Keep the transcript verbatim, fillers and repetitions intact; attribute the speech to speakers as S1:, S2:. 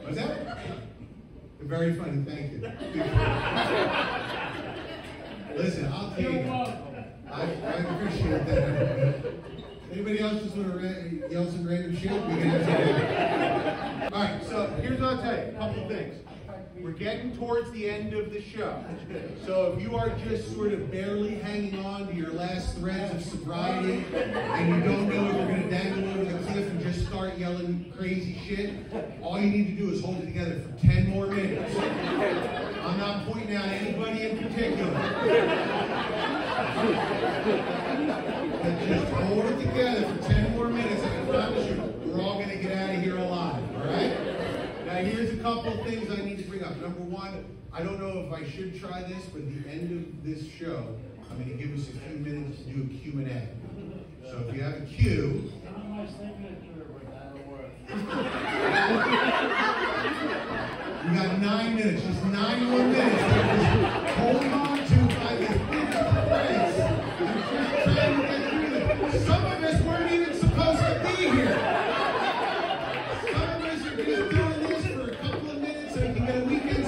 S1: Was that? Very funny, thank you. Listen, I'll tell you. I, I appreciate that. Anybody else just want to yell some random shit? We can have All right, so here's what I'll tell you. A couple of things. We're getting towards the end of the show. So if you are just sort of barely hanging on to your last threads of sobriety and you don't know if you're going to dangle over the cliff and just start yelling crazy shit, all you need to do is hold it together for ten more minutes. I'm not pointing out anybody in particular. But just hold it together for ten more minutes and I promise you, we're all going to get out of here alive, all right? Now, here's a couple of things I need to bring up. Number one, I don't know if I should try this, but at the end of this show, I'm going to give us a few minutes to do a Q and A. So if you have a Q... You got nine minutes, just nine more minutes. Just hold on to by the threads. I'm just trying to get through this. Some of us weren't even supposed to be here. Some of us are just doing this for a couple of minutes so we can get a weekend